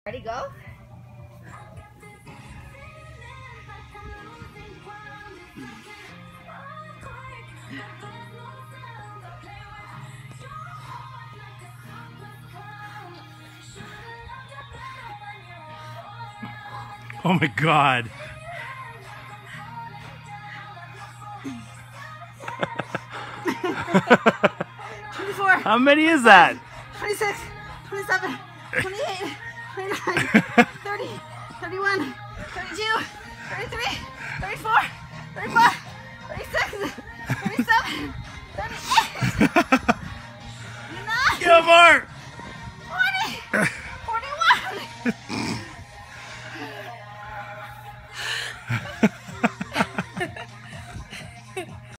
Ready, go? Oh my God. 24. How many is that? 26, 27, 28, 29, 30, 31, 32, 33, 34, 35, 36, 37, 38. Go, Mark!